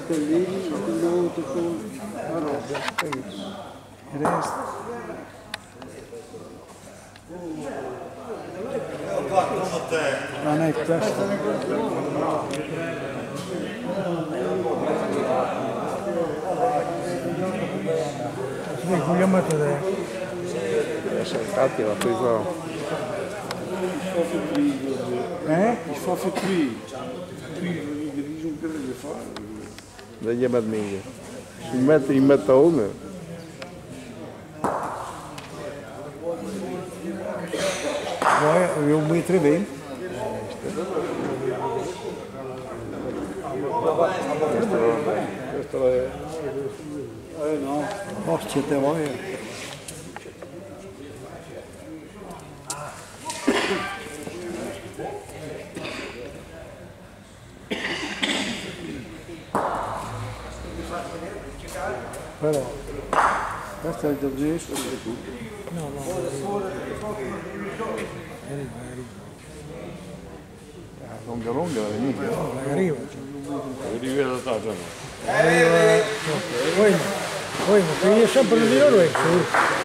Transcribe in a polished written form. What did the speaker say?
Stellini, l'auto con la roba. Il resto. Non è questo. Sì, vogliamo te. Infatti l'ha preso. Ich fahre für Tri. Tri, die zo'n grille fahren. Dat je met mij. Je met de honden. Poi un metro e 20. Questo è. No. Porci te vuoi. Però Questo è il gesto di tutto. no. Lunga la venite. Arriva. Arriva da casa. Poi, ma io sempre non di loro